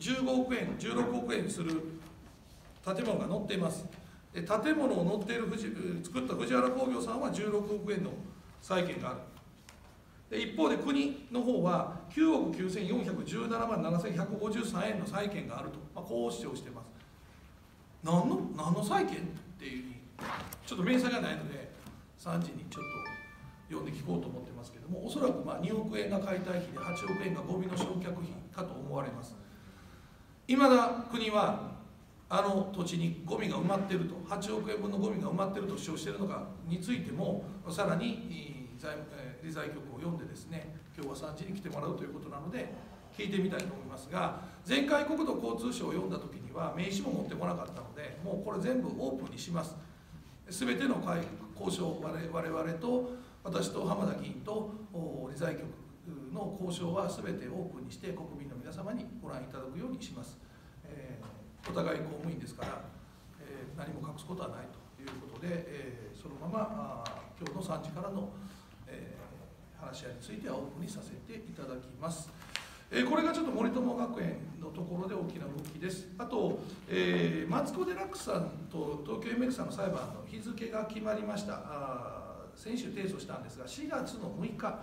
15億円16億円する建物が載っています。で建物を載っている作った藤原工業さんは16億円の債権がある。で一方で国の方は9億9417万7153円の債権があると、こう主張しています。何の債権っていうふうにちょっと明細がないので3時にちょっと呼んで聞こうと思ってますけども、おそらく2億円が解体費で8億円がゴミの焼却費かと思われます。いまだ国はあの土地にゴミが埋まっていると、8億円分のゴミが埋まっていると主張しているのかについてもさらに理財局を呼んでですね、今日は3時に来てもらうということなので聞いてみたいと思いますが、前回国土交通省を読んだ時には名刺も持ってこなかったので、もうこれ全部オープンにします。全ての交渉、我々と私と浜田議員と理財局の交渉は全てオープンにして国民の皆様にご覧いただくようにします。お互い公務員ですから、何も隠すことはないということで、そのまま今日の3時からの、話し合いについてはオープンにさせていただきます。これがちょっと森友学園のところで大きな動きです。あと、マツコ・デラックスさんと東京 MX さんの裁判の日付が決まりました。先週提訴したんですが、4月の6日、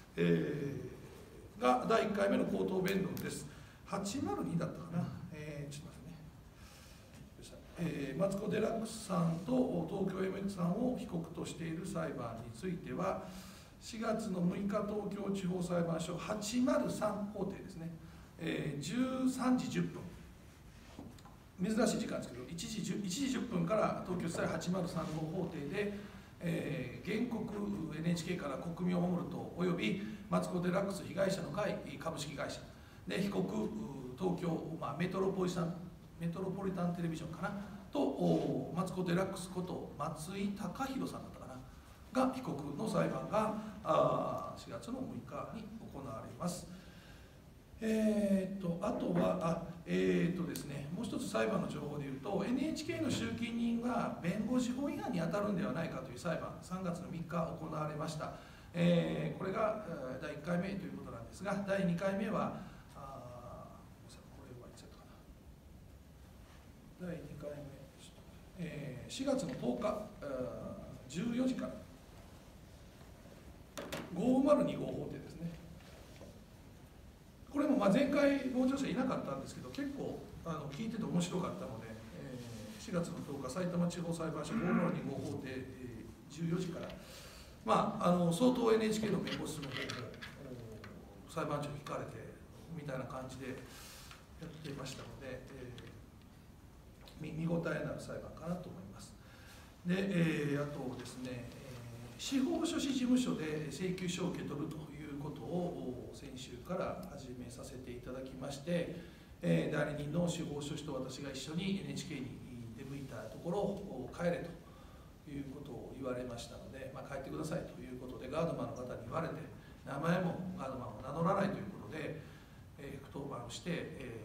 が第1回目の口頭弁論です。802だったかな、ちょっと待ってね、マツコ・デラックスさんと東京 MX さんを被告としている裁判については、4月の6日東京地方裁判所803法廷ですね、13時10分、珍しい時間ですけど1時10分から東京地裁803号法廷で、原告 NHK から国民を守るとおよびマツコ・デラックス被害者の会株式会社で被告東京、メトロポリタンテレビジョンかなとマツコ・デラックスこと松井貴弘さんだったかなが被告の裁判が4月の6日に行われます。あとはですね、もう一つ裁判の情報でいうと NHK の集金人が弁護士法違反に当たるんではないかという裁判3月の3日行われました。これが第1回目ということなんですが、第2回目は第2回目、4月の10日14時から502号法廷ですね。これも前回傍聴者いなかったんですけど、結構聞いてて面白かったので、4月の10日埼玉地方裁判所502号法廷、14時から、相当 NHK の弁護士の方も裁判長に聞かれてみたいな感じでやっていましたので、見応えのある裁判かなと思います。で、あとですね、司法書士事務所で請求書を受け取るということを先週から始めさせていただきまして、代理人の司法書士と私が一緒に NHK に出向いたところ帰れということを言われましたので、帰ってくださいということでガードマンの方に言われて、名前もガードマンを名乗らないということで、不当番をして、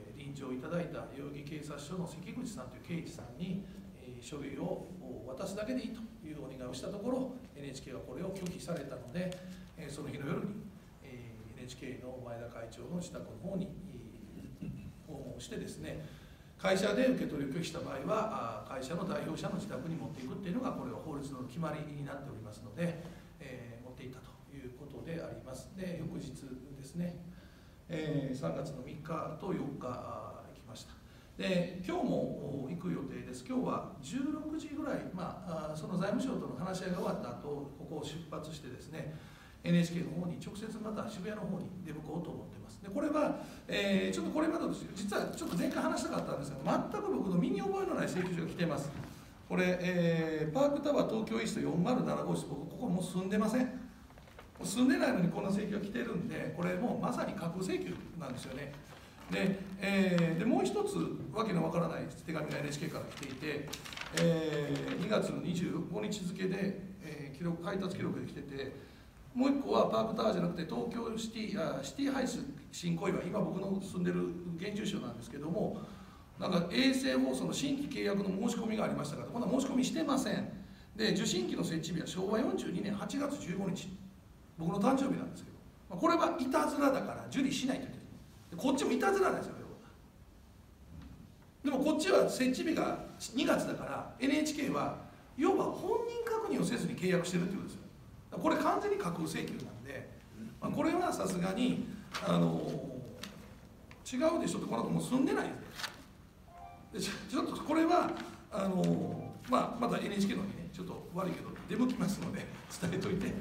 臨場いただいた代々木警察署の関口さんという刑事さんに、書類を渡すだけでいいというお願いをしたところ NHK がこれを拒否されたので、その日の夜に NHK の前田会長の自宅の方に訪問してですね、会社で受け取りを拒否した場合は会社の代表者の自宅に持っていくっていうのがこれは法律の決まりになっておりますので、持っていたということであります。で、翌日ですね、3月の3日と4日行きました。で、今日も行く予定です。今日は16時ぐらい、その財務省との話し合いが終わった後、ここを出発してですね、NHK の方に直接また渋谷の方に出向こうと思っています。で、これは、ちょっとこれまでと実はちょっと前回話したかったんですが、全く僕の身に覚えのない請求書が来ています。これ、パークタワー東京イースト407号室、僕ここもう住んでません。住んでないのにこんな請求が来てるんで、これもうまさに架空請求なんですよね。で、もう一つわけのわからない手紙が NHK から来ていて、2月の25日付で、配達記録で来てて、もう一個はパークタワーじゃなくて東京シティハイス新小岩、今僕の住んでる現住所なんですけども、なんか衛星放送の新規契約の申し込みがありましたから、こんな申し込みしてません。で、受信機の設置日は昭和42年8月15日、僕の誕生日なんですけど、これはいたずらだから受理しないと言ってる。こっちもいたずらなんですよ。 っちは設置日が2月だから NHK は要は本人確認をせずに契約してるってことですよ。これ完全に架空請求なんで、これはさすがに違うでしょと、この子もう住んでないんですよ。ちょっとこれはまた NHK の方にね、ちょっと悪いけど出向きますので伝えといて、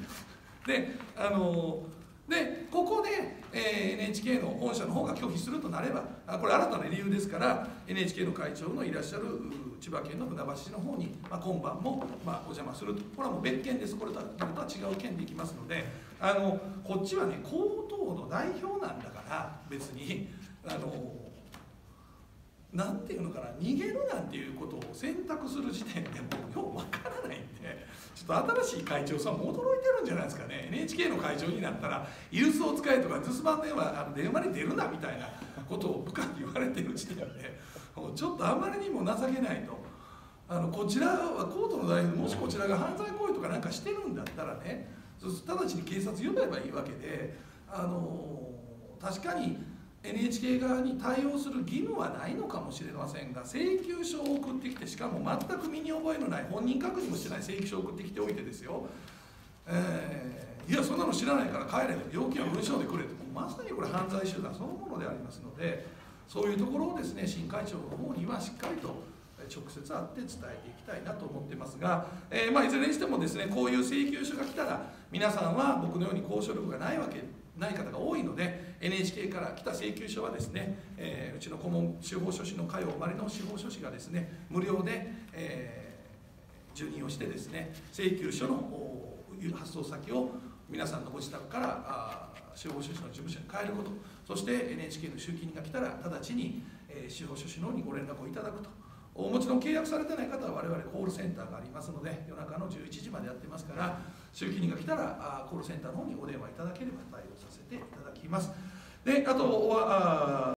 でここで、NHK の本社の方が拒否するとなれば、これ新たな理由ですから NHK の会長のいらっしゃる千葉県の船橋市の方に、今晩も、お邪魔すると、これはもう別件です。これとは違う件でいきますので、こっちはね江東の代表なんだから別になんていうのかな、逃げるなんていうことを選択する時点でもうようわからないんで、ちょっと新しい会長さんも驚いてるんじゃないですかね。 NHK の会長になったらイルスを使えとか留守番電話電話に出るなみたいなことを部下に言われてる時点でちょっとあまりにも情けないと。こちらはコートの代表、もしこちらが犯罪行為とかなんかしてるんだったらね、直ちに警察呼べばいいわけで、確かにNHK 側に対応する義務はないのかもしれませんが、請求書を送ってきて、しかも全く身に覚えのない、本人確認もしてない請求書を送ってきておいてですよ、いやそんなの知らないから帰れ、料金は文書でくれと、まさにこれ犯罪集団そのものでありますので、そういうところをですね新会長の方にはしっかりと直接会って伝えていきたいなと思ってますが、いずれにしてもですね、こういう請求書が来たら皆さんは僕のように交渉力がない方が多いので、 NHK から来た請求書はですね、うちの顧問司法書士の佳代生まれの司法書士がですね無料で、受任をしてですね、請求書の発送先を皆さんのご自宅から司法書士の事務所に変えること、そして NHK の集金が来たら直ちに、司法書士の方にご連絡をいただくと。もちろん契約されてない方は我々コールセンターがありますので、夜中の11時までやってますから、集金が来たらコールセンターの方にお電話いただければ対応させていただきます。であとは